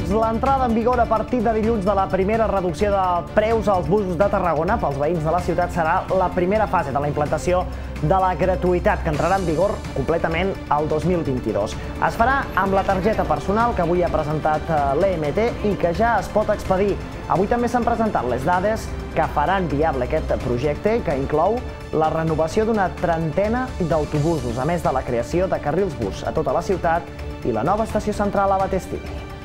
l'entrada en vigor a partir de dilluns de la primera reducció de preus als busos de Tarragona pels veïns de la ciutat serà la primera fase de la implantació de la gratuïtat, que entrarà en vigor completament el 2022. Es farà amb la targeta personal que avui ha presentat l'EMT i que ja es pot expedir. Avui també s'han presentat les dades que faran viable aquest projecte i que inclou la renovació d'una trentena d'autobusos, a més de la creació de carrils bus a tota la ciutat i la nova estació central a Batesti.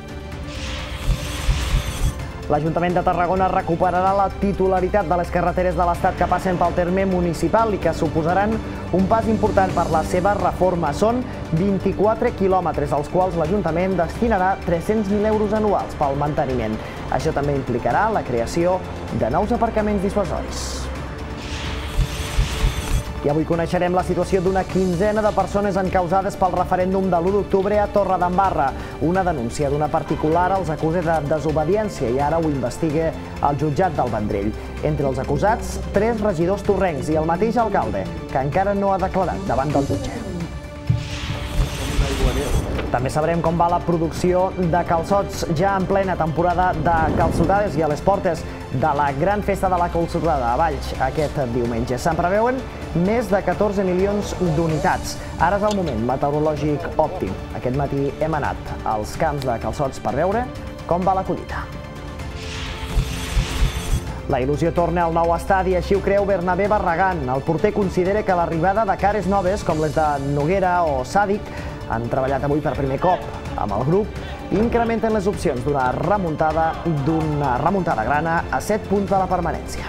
L'Ajuntament de Tarragona recuperarà la titularitat de les carreteres de l'Estat que passen pel terme municipal i que suposaran un pas important per la seva reforma. Són 24 quilòmetres, als quals l'Ajuntament destinarà 300.000 euros anuals pel manteniment. Això també implicarà la creació de nous aparcaments dissuasoris. I avui coneixerem la situació d'una quinzena de persones encausades pel referèndum de l'1 d'octubre a Torredembarra. Una denúncia d'una particular els acusa de desobediència i ara ho investiga el jutjat del Vendrell. Entre els acusats, 3 regidors torrencs i el mateix alcalde, que encara no ha declarat davant del jutge. També sabrem com va la producció de calçots ja en plena temporada de calçotades i a les portes de la gran festa de la calçotada a Valls aquest diumenge. Se'n preveuen més de 14 milions d'unitats. Ara és el moment meteorològic òptim. Aquest matí hem anat als camps de calçots per veure com va la collita. La il·lusió torna al nou estadi, així ho creu Bernabé Barragán. El porter considera que l'arribada de cares noves, com les de Noguera o Sàdic, han treballat avui per primer cop amb el grup i incrementen les opcions d'una remuntada grana a 7 punts de la permanència.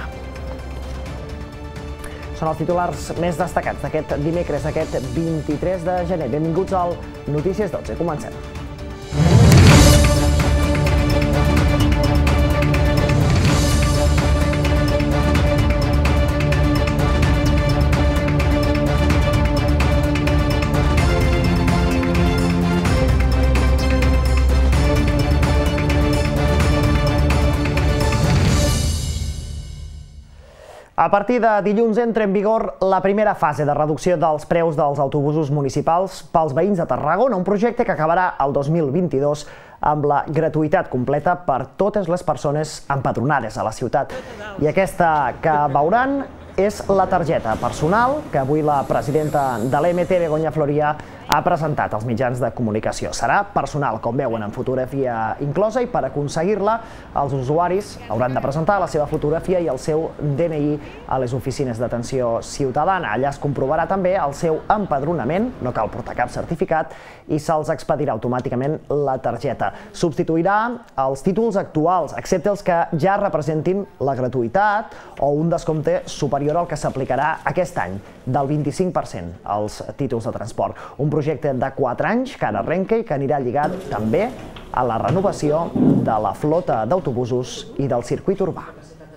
Són els titulars més destacats d'aquest dimecres, aquest 23 de gener. Benvinguts al Notícies 12. Comencem. A partir de dilluns entra en vigor la primera fase de reducció dels preus dels autobusos municipals pels veïns de Tarragona, un projecte que acabarà el 2022 amb la gratuïtat completa per totes les persones empadronades a la ciutat. I aquesta que veuran és la targeta personal que avui la presidenta de l'EMT, Begoña Floria, ha presentat als mitjans de comunicació. Serà personal, com veuen, en fotografia inclosa, i per aconseguir-la els usuaris hauran de presentar la seva fotografia i el seu DNI a les oficines d'atenció ciutadana. Allà es comprovarà també el seu empadronament, no cal portar cap certificat, i se'ls expedirà automàticament la targeta. Substituirà els títols actuals, excepte els que ja representin la gratuïtat o un descompte superior al que s'aplicarà aquest any, del 25% als títols de transport. Un projecte de 4 anys que ara arrenca i que anirà lligat també a la renovació de la flota d'autobusos i del circuit urbà.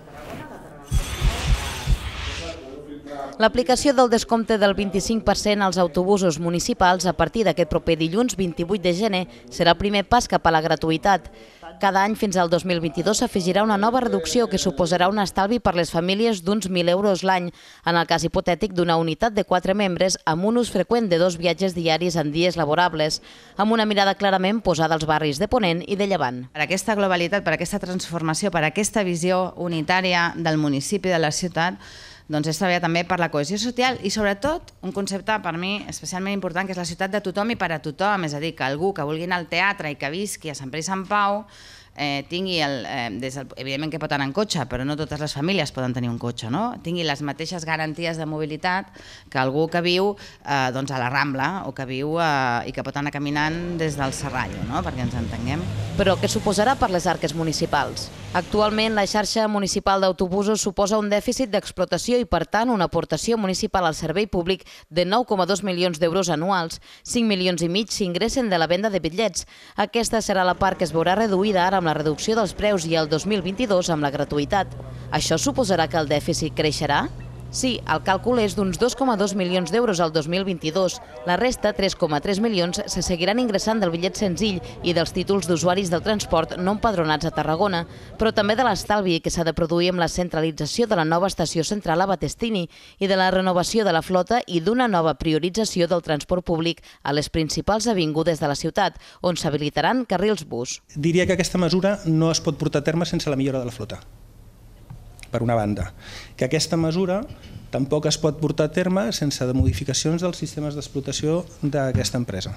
L'aplicació del descompte del 25% als autobusos municipals a partir d'aquest proper dilluns 28 de gener serà el primer pas cap a la gratuïtat. Cada any fins al 2022 s'afegirà una nova reducció que suposarà un estalvi per les famílies d'uns 1.000 euros l'any, en el cas hipotètic d'una unitat de 4 membres amb un ús freqüent de 2 viatges diaris en dies laborables, amb una mirada clarament posada als barris de Ponent i de Llevant. Per aquesta globalitat, per aquesta transformació, per aquesta visió unitària del municipi i de la ciutat, doncs és treballar també per la cohesió social i sobretot un concepte per mi especialment important, que és la ciutat de tothom i per a tothom, és a dir, que algú que vulgui anar al teatre i que visqui a Sant Pere i Sant Pau tingui, evidentment que pot anar en cotxe, però no totes les famílies poden tenir un cotxe, tingui les mateixes garanties de mobilitat que algú que viu a la Rambla o que viu i que pot anar caminant des del Serrallo, perquè ens entenguem. Però què suposarà per les arques municipals? Actualment, la xarxa municipal d'autobusos suposa un dèficit d'explotació i, per tant, una aportació municipal al servei públic de 9,2 milions d'euros anuals. 5,5 milions s'ingressen de la venda de bitllets. Aquesta serà la part que es veurà reduïda ara amb la reducció dels preus i el 2022 amb la gratuïtat. Això suposarà que el dèficit creixerà? Sí, el càlcul és d'uns 2,2 milions d'euros al 2022. La resta, 3,3 milions, se seguiran ingressant del bitllet senzill i dels títols d'usuaris del transport no empadronats a Tarragona, però també de l'estalvi que s'ha de produir amb la centralització de la nova estació central a Battestini i de la renovació de la flota i d'una nova priorització del transport públic a les principals avingudes de la ciutat, on s'habilitaran carrils bus. Diria que aquesta mesura no es pot portar a terme sense la millora de la flota, per una banda, que aquesta mesura tampoc es pot portar a terme sense modificacions dels sistemes d'explotació d'aquesta empresa.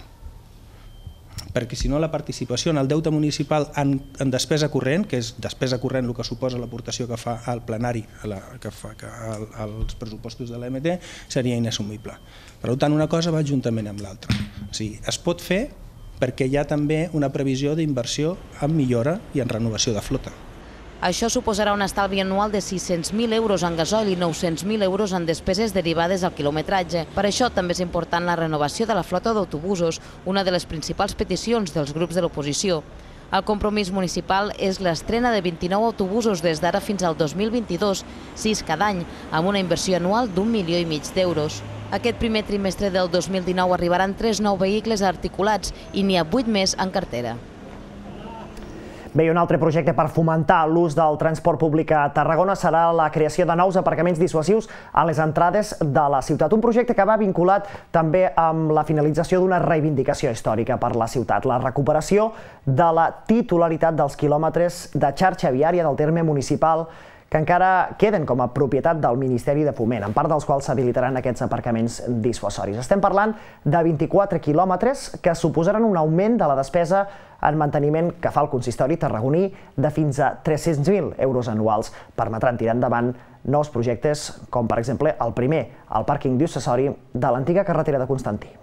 Perquè si no, la participació en el deute municipal en despesa corrent, que és despesa corrent el que suposa l'aportació que fa al plenari, que fa als pressupostos de l'EMT, seria inassumible. Per tant, una cosa va juntament amb l'altra. O sigui, es pot fer perquè hi ha també una previsió d'inversió en millora i en renovació de flota. Això suposarà un estalvi anual de 600.000 euros en gasoil i 900.000 euros en despeses derivades al quilometratge. Per això també és important la renovació de la flota d'autobusos, una de les principals peticions dels grups de l'oposició. El compromís municipal és l'estrena de 29 autobusos des d'ara fins al 2022, 6 cada any, amb una inversió anual d'1,5 milions d'euros. Aquest primer trimestre del 2019 arribaran 3 nous vehicles articulats i n'hi ha 8 més en cartera. Bé, un altre projecte per fomentar l'ús del transport públic a Tarragona serà la creació de nous aparcaments dissuasius a les entrades de la ciutat. Un projecte que va vinculat també amb la finalització d'una reivindicació històrica per la ciutat, la recuperació de la titularitat dels quilòmetres de xarxa viària del terme municipal que encara queden com a propietat del Ministeri de Foment, en part dels quals s'habilitaran aquests aparcaments dissuasoris. Estem parlant de 24 quilòmetres que suposaran un augment de la despesa en manteniment que fa el consistori tarragoní de fins a 300.000 euros anuals. Permetran tirar endavant nous projectes, com per exemple el primer, el pàrquing dissuasori de l'antiga carretera de Constantí.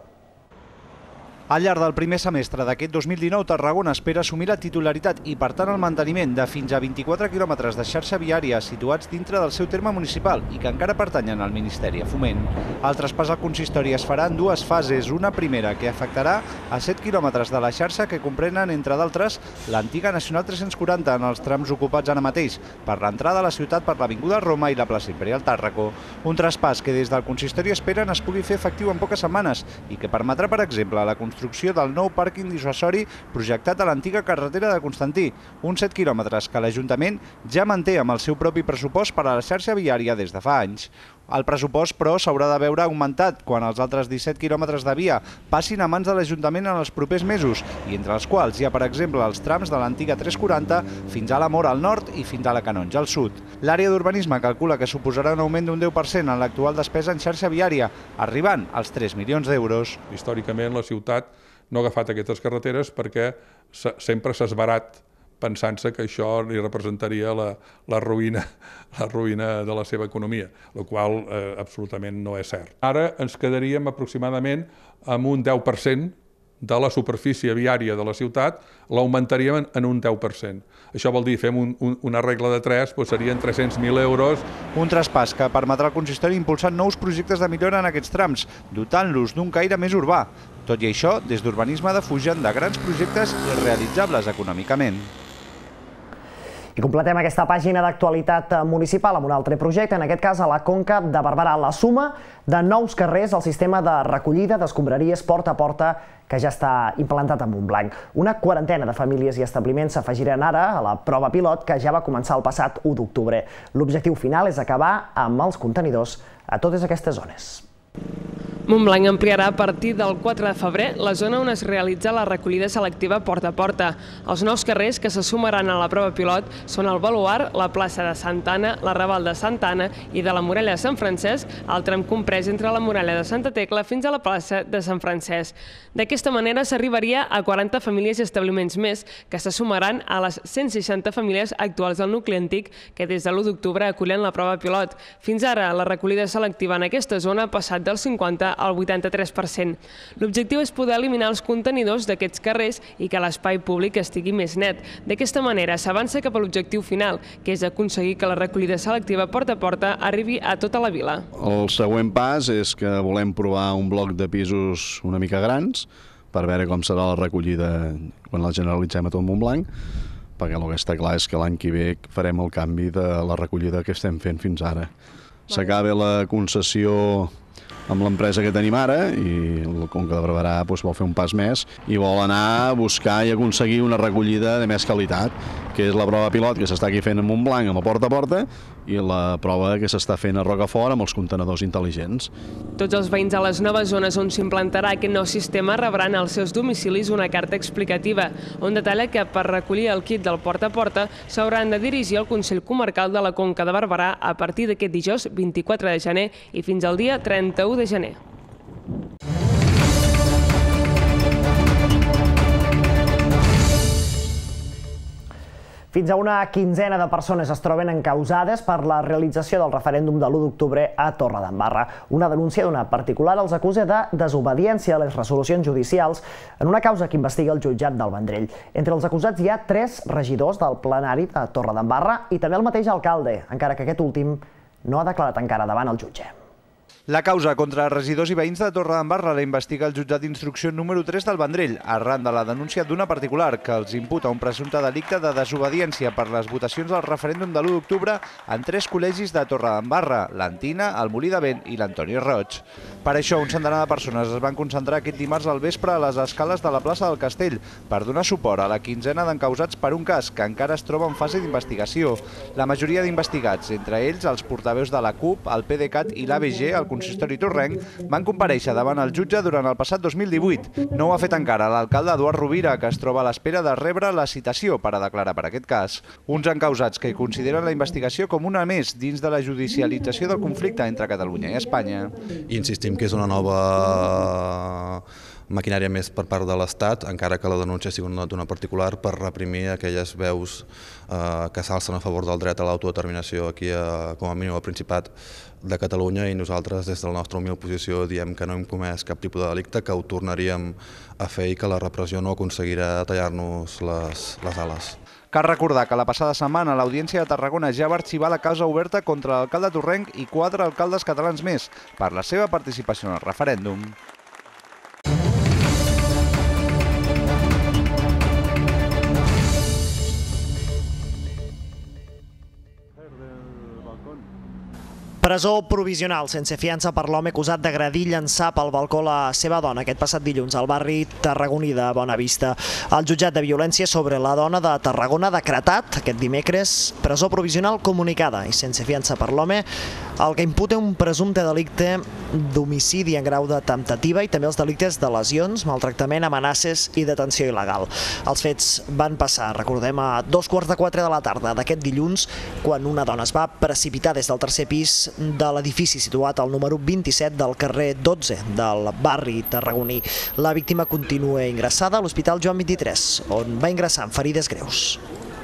Al llarg del primer semestre d'aquest 2019, Tarragona espera assumir la titularitat i, per tant, el manteniment de fins a 24 quilòmetres de xarxa viària situats dintre del seu terme municipal i que encara pertanyen al Ministeri de Foment. El traspàs al consistori es farà en dues fases. Una primera, que afectarà a 7 quilòmetres de la xarxa que comprenen, entre d'altres, l'antiga Nacional 340 en els trams ocupats ara mateix per l'entrada a la ciutat per l'Avinguda Roma i la plaça Imperial Tàrraco. Un traspàs que des del consistori esperen es pugui fer efectiu en poques setmanes i que permetrà, per exemple, la construcció del nou pàrquing dissuasori projectat a l'antiga carretera de Constantí, uns 7 quilòmetres que l'Ajuntament ja manté amb el seu propi pressupost per a la xarxa viària des de fa anys. El pressupost, però, s'haurà de veure augmentat quan els altres 17 quilòmetres de via passin a mans de l'Ajuntament en els propers mesos, i entre els quals hi ha, per exemple, els trams de l'antiga 340 fins a la Mora al nord i fins a la Canonja al sud. L'àrea d'urbanisme calcula que suposarà un augment d'un 10% en l'actual despesa en xarxa viària, arribant als 3 milions d'euros. Històricament, la ciutat no ha agafat aquestes carreteres perquè sempre s'ha esbarat pensant-se que això li representaria la ruïna de la seva economia, el qual absolutament no és cert. Ara ens quedaríem aproximadament amb un 10% de la superfície viària de la ciutat, l'augmentaríem en un 10%. Això vol dir, fem una regla de 3, doncs serien 300.000 euros. Un traspàs que permetrà al consistori impulsar nous projectes de millora en aquests trams, dotant-los d'un caire més urbà. Tot i això, des d'urbanisme defugen de grans projectes irrealitzables econòmicament. I completem aquesta pàgina d'actualitat municipal amb un altre projecte, en aquest cas a la Conca de Barberà, la suma de nous carrers al sistema de recollida d'escombraries porta a porta que ja està implantat a Montblanc. Una quarantena de famílies i establiments s'afegiran ara a la prova pilot que ja va començar el passat 1 d'octubre. L'objectiu final és acabar amb els contenidors a totes aquestes zones. Montblanc ampliarà a partir del 4 de febrer la zona on es realitza la recollida selectiva porta a porta. Els nous carrers que se sumaran a la prova pilot són el Baluard, la plaça de Santa Anna, la Raval de Santa Anna i de la Muralla de Sant Francesc, el tram comprès entre la Muralla de Santa Tecla fins a la plaça de Sant Francesc. D'aquesta manera s'arribaria a 40 famílies i establiments més que se sumaran a les 160 famílies actuals del nucli antic que des de l'1 d'octubre acullen la prova pilot. Fins ara, la recollida selectiva en aquesta zona ha passat del 50 al 83%. L'objectiu és poder eliminar els contenidors d'aquests carrers i que l'espai públic estigui més net. D'aquesta manera s'avança cap a l'objectiu final, que és aconseguir que la recollida selectiva porta a porta arribi a tota la vila. El següent pas és que volem provar un bloc de pisos una mica grans per veure com serà la recollida quan la generalitzem a tot Montblanc, perquè el que està clar és que l'any que ve farem el canvi de la recollida que estem fent fins ara. s'acabi la concessió amb l'empresa que tenim ara i el Conca de Barberà vol fer un pas més i vol anar a buscar i aconseguir una recollida de més qualitat, que és la prova pilot que s'està aquí fent a Montblanc amb el porta a porta i la prova que s'està fent a Rocafort amb els contenedors intel·ligents. Tots els veïns a les noves zones on s'implantarà aquest nou sistema rebran als seus domicilis una carta explicativa on detalla que per recollir el kit del porta a porta s'hauran de dirigir al Consell Comarcal de la Conca de Barberà a partir d'aquest dijous 24 de gener i fins al dia 31 de gener. Fins a una quinzena de persones es troben encausades per la realització del referèndum de l'1 d'octubre a Torredembarra. Una denúncia d'una particular els acusa de desobediència a les resolucions judicials en una causa que investiga el jutjat del Vendrell. Entre els acusats hi ha 3 regidors del plenari de Torredembarra i també el mateix alcalde, encara que aquest últim no ha declarat encara davant el jutge. La causa contra regidors i veïns de Torredembarra la investiga el jutjat d'instrucció número 3 del Vendrell, arran de la denúncia d'una particular que els imputa un presumpte delicte de desobediència per les votacions del referèndum de l'1 d'octubre en 3 col·legis de Torredembarra, l'Antina, el Molí de Vent i l'Antoni Roig. Per això, un centenar de persones es van concentrar aquest dimarts al vespre a les escales de la plaça del Castell per donar suport a la quinzena d'encausats per un cas que encara es troba en fase d'investigació. La majoria d'investigats, entre ells els portaveus de la CUP, el PDeCAT i l'ABG, el consistori torrenc, van comparèixer davant el jutge durant el passat 2018. No ho ha fet encara l'alcalde Eduard Rovira, que es troba a l'espera de rebre la citació per a declarar per aquest cas. Uns encausats que consideren la investigació com una més dins de la judicialització del conflicte entre Catalunya i Espanya. Insistim que és una nova maquinària més per part de l'Estat, encara que la denúncia sigui d'una particular, per reprimir aquelles veus que s'alcen a favor del dret a l'autodeterminació aquí, com a mínim al Principat de Catalunya, i nosaltres des de la nostra humil posició diem que no hem comès cap tipus de delicte, que ho tornaríem a fer i que la repressió no aconseguirà tallar-nos les ales. Cal recordar que la passada setmana l'Audiència de Tarragona ja va arxivar la causa oberta contra l'alcalde torrenc i 4 alcaldes catalans més per la seva participació en el referèndum. Presó provisional sense fiança per l'home acusat d'agredir i llançar pel balcó la seva dona aquest passat dilluns al barri tarragoní de Bonavista. El jutjat de violència sobre la dona de Tarragona ha decretat aquest dimecres presó provisional comunicada i sense fiança per l'home, el que imputa un presumpte delicte d'homicidi en grau de temptativa i també els delictes de lesions, maltractament, amenaces i detenció il·legal. Els fets van passar, recordem, a 3:15 de la tarda d'aquest dilluns, quan una dona es va precipitar des del tercer pis de l'edifici situat al número 27 del carrer 12 del barri tarragoní. La víctima continua ingressada a l'Hospital Joan 23, on va ingressar amb ferides greus.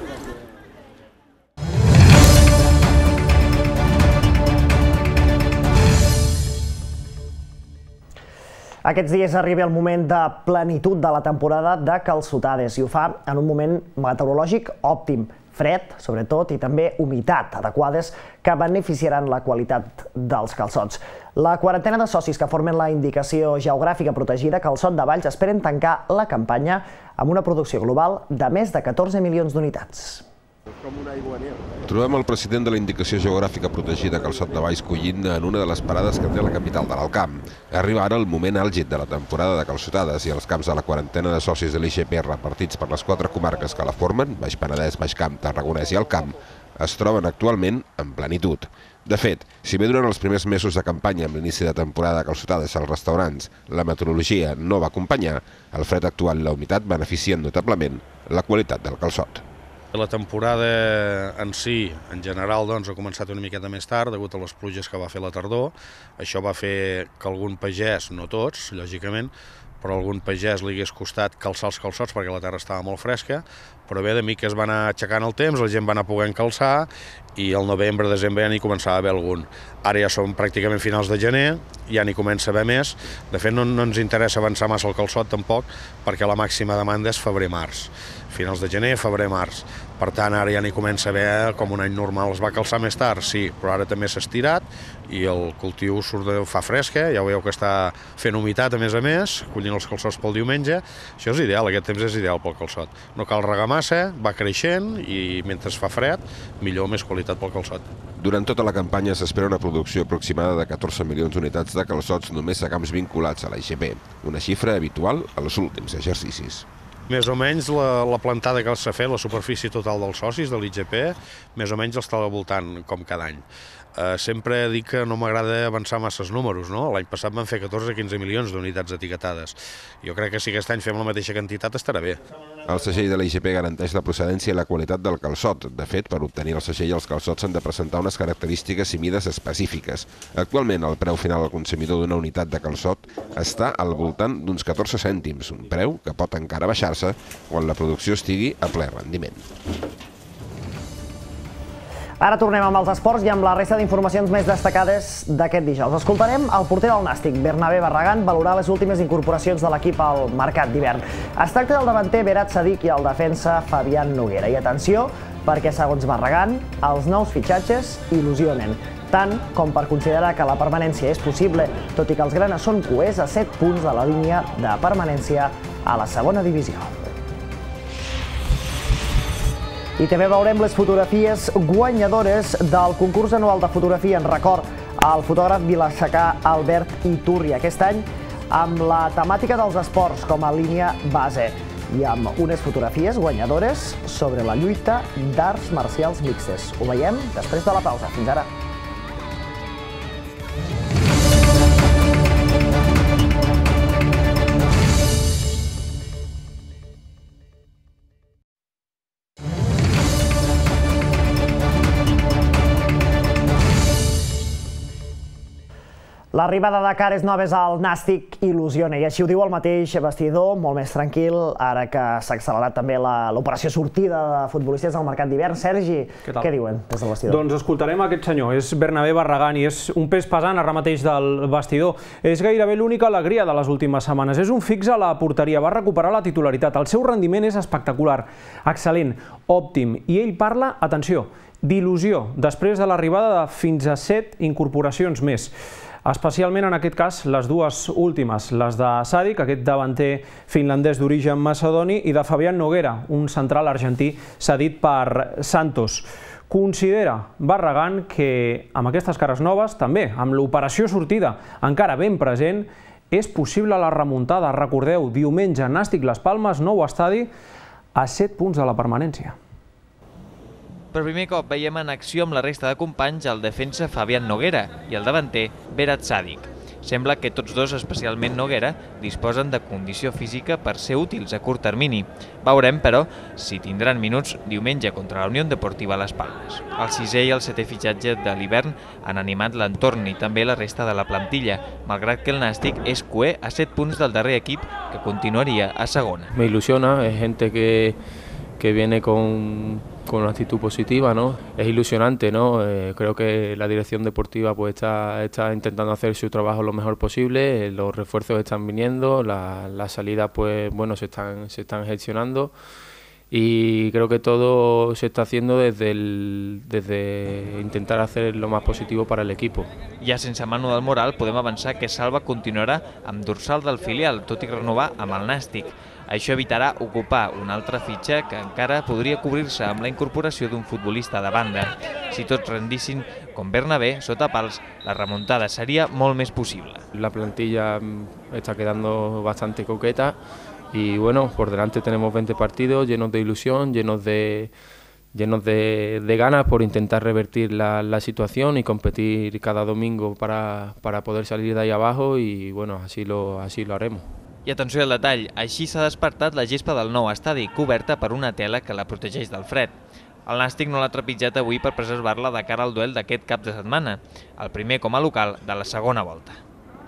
Aquests dies arriba el moment de plenitud de la temporada de calçotades i ho fa en un moment meteorològic òptim. Fred, sobretot, i també humitat adequades que beneficiaran la qualitat dels calçots. La quarantena de socis que formen la indicació geogràfica protegida Calçot de Valls esperen tancar la campanya amb una producció global de més de 14 milions d'unitats. Trobem el president de la indicació geogràfica protegida Calçot de Valls collint en una de les parades que té la capital de l'Alt Camp. Arriba ara el moment àlgid de la temporada de calçotades i els camps de la quarantena de socis de l'IGP repartits per les 4 comarques que la formen, Baix Penedès, Baix Camp, Tarragonès i Alt Camp, es troben actualment en plenitud. De fet, si bé durant els primers mesos de campanya amb l'inici de temporada de calçotades als restaurants la meteorologia no va acompanyar, el fred actual i la humitat beneficien notablement la qualitat del calçot. La temporada en si, en general, ha començat una miqueta més tard, degut a les pluges que va fer la tardor. Això va fer que algun pagès, no tots, lògicament, però algun pagès li hagués costat calçar els calçots perquè la terra estava molt fresca, però bé, de mica es va anar aixecant el temps, la gent va anar podent calçar i al novembre, desembre ja n'hi començava a haver algun. Ara ja som pràcticament finals de gener, ja n'hi comença a haver més. De fet, no ens interessa avançar massa el calçot tampoc, perquè la màxima demanda és febrer-març. Finals de gener, febrer-març. Per tant, ara ja n'hi comença a haver com un any normal. Es va calçar més tard, sí, però ara també s'ha estirat i el cultiu fa fresca, ja veieu que està fent humitat a més, collint els calçots pel diumenge. Això és ideal, aquest temps és ideal pel calçot. No cal regar massa, va creixent i mentre es fa fred, millor, més qualitat pel calçot. Durant tota la campanya s'espera una producció aproximada de 14 milions d'unitats de calçots només a camps vinculats a la IGP, una xifra habitual als últims exercicis. Més o menys la plantada que s'ha fet, la superfície total dels socis de l'IGP, més o menys està al voltant com cada any. Sempre dic que no m'agrada avançar masses números, no? L'any passat van fer 14-15 milions d'unitats etiquetades. Jo crec que si aquest any fem la mateixa quantitat estarà bé. El segell de la IGP garanteix la procedència i la qualitat del calçot. De fet, per obtenir el segell, els calçots han de presentar unes característiques i mides específiques. Actualment, el preu final al consumidor d'una unitat de calçot està al voltant d'uns 14 cèntims, un preu que pot encara baixar-se quan la producció estigui a ple rendiment. Ara tornem amb els esports i amb la resta d'informacions més destacades d'aquest dijous. Escoltarem el porter del Nàstic, Bernabé Barragán, valorar les últimes incorporacions de l'equip al mercat d'hivern. Es tracta del davanter Berat Sadik i el defensa Fabián Noguera. I atenció, perquè segons Barragán, els nous fitxatges il·lusionen, tant com per considerar que la permanència és possible, tot i que els granes són coers a 7 punts de la línia de permanència a la segona divisió. I també veurem les fotografies guanyadores del concurs anual de fotografia en record al fotògraf vilassacà Albert Iturri, aquest any amb la temàtica dels esports com a línia base i amb unes fotografies guanyadores sobre la lluita d'arts marcials mixtes. Ho veiem després de la pausa. Fins ara. L'arribada de cares noves al Nàstic il·lusiona, i així ho diu el mateix vestidor, molt més tranquil, ara que s'ha accelerat també l'operació sortida de futbolistes al mercat d'hivern. Sergi, què diuen des del vestidor? Doncs escoltarem aquest senyor, és Bernabé Barragán, i és un pes pesant ara mateix del vestidor. És gairebé l'única alegria de les últimes setmanes. És un fix a la porteria, va recuperar la titularitat. El seu rendiment és espectacular, excel·lent, òptim, i ell parla, atenció, d'il·lusió, després de l'arribada de fins a 7 incorporacions més. Especialment en aquest cas les dues últimes, les de Sadik, aquest davanter finlandès d'origen macedoni, i de Fabián Noguera, un central argentí cedit per Santos. Considera Barragán que amb aquestes cares noves, també amb l'operació sortida encara ben present, és possible la remuntada. Recordeu, diumenge, Nàstic Las Palmes, nou estadi, a 7 punts de la permanència. Per primer cop veiem en acció amb la resta de companys el defensa Fabián Noguera i el davanter Berat Sadik. Sembla que tots dos, especialment Noguera, disposen de condició física per ser útils a curt termini. Veurem, però, si tindran minuts diumenge contra la Unió Deportiva Las Palmes. El 6è i el 7è fitxatge de l'hivern han animat l'entorn i també la resta de la plantilla, malgrat que el Nàstic és coer a 7 punts del darrer equip, que continuaria a segona. Me ilusiona, es gente que viene con una actitud positiva, ¿no? Es ilusionante, ¿no? Creo que la dirección deportiva pues está intentando hacer su trabajo lo mejor posible, los refuerzos están viniendo, las salidas pues bueno se están gestionando y creo que todo se está haciendo desde intentar hacer lo más positivo para el equipo. Ja sense Manu del Moral podem avançar que Salva continuarà amb dorsal del filial, tot i renovar amb el Nàstic. Això evitarà ocupar una altra fitxa que encara podria cobrir-se amb la incorporació d'un futbolista de banda. Si tots rendissin com Bernabé, sota pals, la remuntada seria molt més possible. La plantilla está quedando bastante coqueta y bueno, por delante tenemos 20 partidos llenos de ilusión, llenos de ganas por intentar revertir la situación y competir cada domingo para poder salir de ahí abajo y bueno, así lo haremos. I atenció al detall, així s'ha despertat la gespa del nou estadi, coberta per una tela que la protegeix del fred. El Nàstic no l'ha trepitjat avui per preservar-la de cara al duel d'aquest cap de setmana, el primer com a local de la segona volta.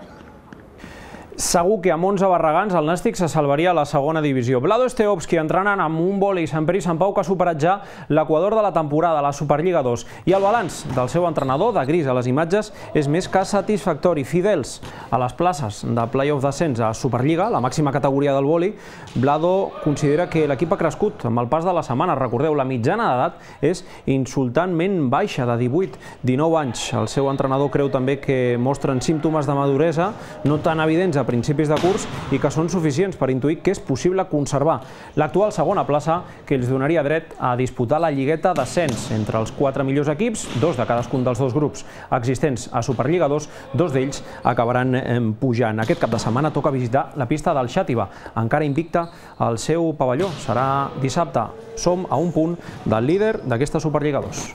Segur que amb 11 barragans el Nàstic se salvaria a la segona divisió. Vlado Esteovski entrenant amb un vòlei Sant Pere i Sant Pau que ha superat ja l'equador de la temporada, la Superliga 2. I el balanç del seu entrenador, de gris a les imatges, és més que satisfactori. Fidels a les places de play-off d'ascens a Superliga, la màxima categoria del vòlei, Vlado considera que l'equip ha crescut amb el pas de la setmana. Recordeu, la mitjana d'edat és insultantment baixa, de 18-19 anys. El seu entrenador creu també que mostren símptomes de maduresa no tan evidents a principis de curs i que són suficients per intuir que és possible conservar l'actual segona plaça, que els donaria dret a disputar la lligueta d'ascens entre els 4 millors equips, 2 de cadascun dels 2 grups existents a Superliga 2, 2 d'ells acabaran pujant. Aquest cap de setmana toca visitar la pista del Xàtiva, encara invicta al seu pavelló. Serà dissabte. Som a un punt del líder d'aquesta Superliga 2.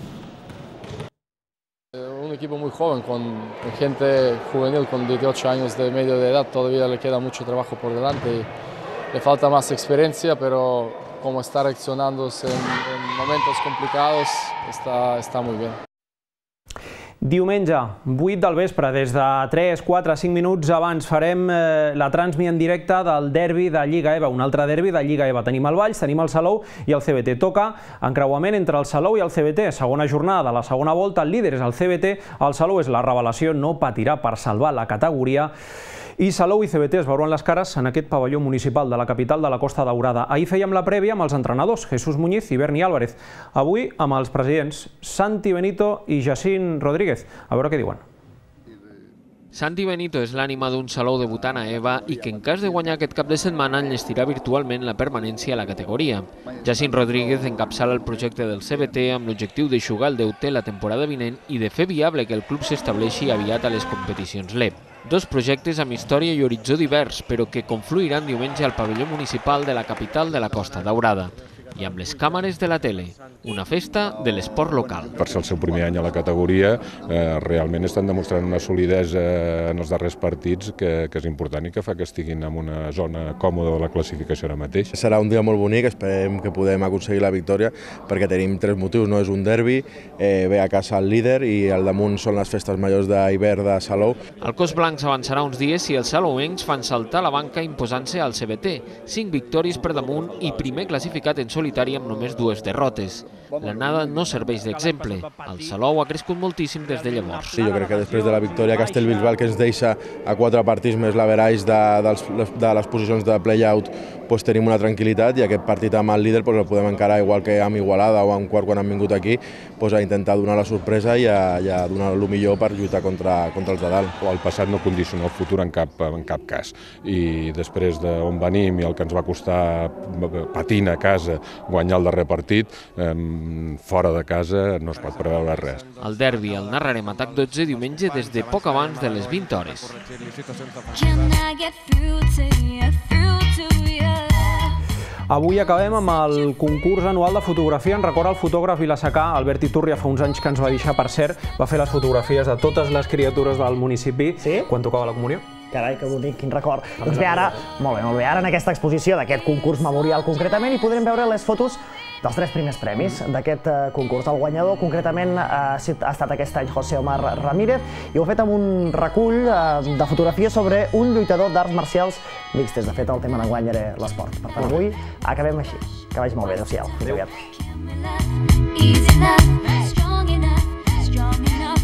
Un equipo muy joven, con gente juvenil, con 18 años de medio de edad, todavía le queda mucho trabajo por delante y le falta más experiencia, pero como está reaccionándose en momentos complicados, está muy bien. Diumenge, 8 del vespre, des de 3, 4, 5 minuts abans farem la transmissió en directe del derbi de Lliga EVA, un altre derbi de Lliga EVA. Tenim el Valls, tenim el Salou i el CBT. Toca encreuament entre el Salou i el CBT. Segona jornada de la segona volta, el líder és el CBT, el Salou és la revelació, no patirà per salvar la categoria. I Salou i CBT es veuran les cares en aquest pavelló municipal de la capital de la Costa Daurada. Ahir fèiem la prèvia amb els entrenadors Jesús Muñiz i Berni Álvarez. Avui amb els presidents Santi Benito i Jacint Rodríguez. A veure què diuen. Santi Benito és l'ànima d'un Salou debutant a EVA i que en cas de guanyar aquest cap de setmana enllestirà virtualment la permanència a la categoria. Jacint Rodríguez encapçala el projecte del CBT amb l'objectiu d'eixugar el deute la temporada vinent i de fer viable que el club s'estableixi aviat a les competicions LEP. Dos projectes amb història i horitzó divers, però que confluiran diumenge al pavelló municipal de la capital de la Costa Daurada. I amb les càmeres de la tele, una festa de l'esport local. Per ser el seu primer any a la categoria, realment estan demostrant una solidesa en els darrers partits que és important i que fa que estiguin en una zona còmoda de la classificació ara mateix. Serà un dia molt bonic, esperem que podem aconseguir la victòria perquè tenim 3 motius, no és un derbi, ve a casa el líder i al damunt són les festes majors d'hivern de Salou. El cos blanc s'avançarà uns dies i els salouencs fan saltar la banca imposant-se al CBT, 5 victòries per damunt i primer classificat en solitari amb només 2 derrotes. L'anada no serveix d'exemple. El Salou ha crescut moltíssim des de llavors. Sí, jo crec que després de la victòria a Castellbisbal, que ens deixa a 4 partits més l'averaix de les posicions de play-out, tenim una tranquil·litat i aquest partit amb el líder el podem encarar igual que amb Igualada o amb Quart quan han vingut aquí, a intentar donar la sorpresa i a donar el millor per lluitar contra els de dalt. El passat no condiciona el futur en cap cas i després d'on venim i el que ens va costar patint a casa guanyar el darrer partit, fora de casa no es pot preveure res. El derbi el narrarem a TAC 12 diumenge des de poc abans de les 20 hores. Avui acabem amb el concurs anual de fotografia. En recorda el fotògraf vilassacà Albert Iturria, fa uns anys que ens va deixar, per cert, va fer les fotografies de totes les criatures del municipi quan tocava la comunió. Carai, que bonic, quin record. Doncs bé, ara, molt bé, ara en aquesta exposició d'aquest concurs memorial concretament hi podrem veure les fotos dels 3 primers premis d'aquest concurs. El guanyador concretament ha estat aquest any José Omar Ramírez i ho ha fet amb un recull de fotografies sobre un lluitador d'arts marcials mixtes. De fet, el tema d'enguany era l'esport. Per tant, avui acabem així. Que vagi molt bé. Adéu-siau. Fins aviat.